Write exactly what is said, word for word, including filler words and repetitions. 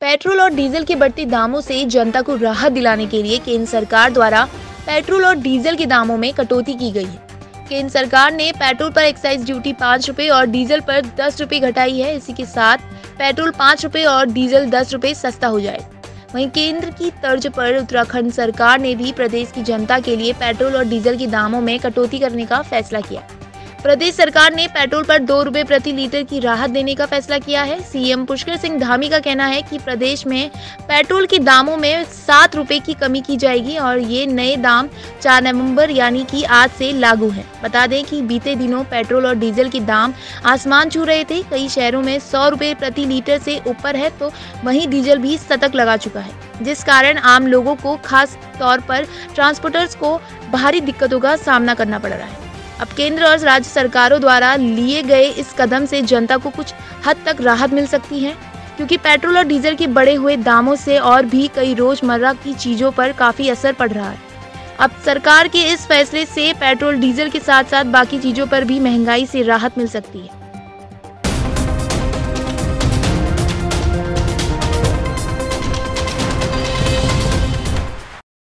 Petrol और diesel के बढ़ते दामों से जनता को राहत दिलाने के लिए केंद्र सरकार द्वारा पेट्रोल और डीजल के दामों में कटौती की गई है। केंद्र सरकार ने पेट्रोल पर एक्साइज ड्यूटी पाँच रुपए और डीजल पर दस रुपए घटाई है। इसी के साथ पेट्रोल पाँच रुपए और डीजल दस रुपए सस्ता हो जाए। वहीं केंद्र की तर्ज पर उत्तराखंड सरकार ने भी प्रदेश की जनता के लिए पेट्रोल और डीजल के दामों में कटौती करने का फैसला किया। प्रदेश सरकार ने पेट्रोल पर दो रुपए प्रति लीटर की राहत देने का फैसला किया है। सीएम पुष्कर सिंह धामी का कहना है कि प्रदेश में पेट्रोल के दामों में सात रुपए की कमी की जाएगी और ये नए दाम चार नवंबर यानी कि आज से लागू हैं। बता दें कि बीते दिनों पेट्रोल और डीजल के दाम आसमान छू रहे थे। कई शहरों में सौ रुपए प्रति लीटर से ऊपर है, तो वहीं डीजल भी शतक लगा चुका है, जिस कारण आम लोगों को खास तौर पर ट्रांसपोर्टर्स को भारी दिक्कतों का सामना करना पड़ रहा है। अब केंद्र और राज्य सरकारों द्वारा लिए गए इस कदम से जनता को कुछ हद तक राहत मिल सकती है, क्योंकि पेट्रोल और डीजल के बढ़े हुए दामों से और भी कई रोजमर्रा की चीजों पर काफी असर पड़ रहा है। अब सरकार के इस फैसले से पेट्रोल डीजल के साथ साथ बाकी चीजों पर भी महंगाई से राहत मिल सकती है।